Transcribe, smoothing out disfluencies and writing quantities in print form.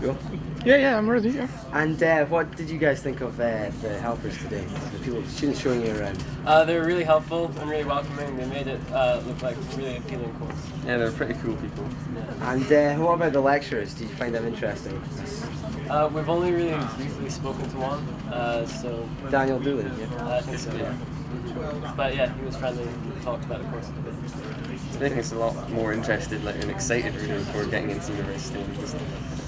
Cool. Yeah, I'm ready. Yeah. And what did you guys think of the helpers today? The students showing you around. They were really helpful and really welcoming. They made it look like a really appealing course. Yeah, they're pretty cool people. And what about the lecturers? Did you find them interesting? We've only really briefly spoken to one, so... Daniel Doolan, yeah? I think so, yeah. But yeah, he was friendly and talked about the course a bit. It's making us a lot more interested and excited really for getting into university and just